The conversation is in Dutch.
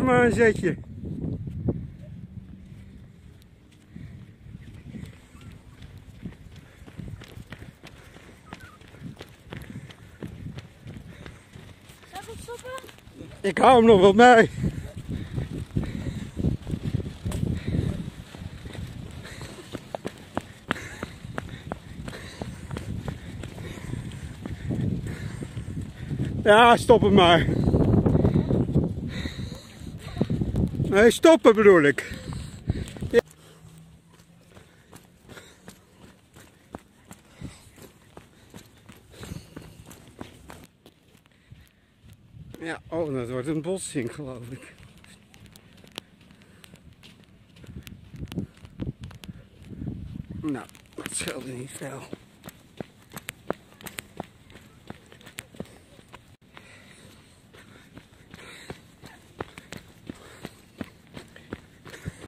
hem aanzetje. Zal ik hem stoppen? Ik hou hem nog wel bij. Ja, stop hem maar. Nee, stoppen bedoel ik. Ja, oh, dat wordt een botsing geloof ik. Nou, dat scheelde niet veel.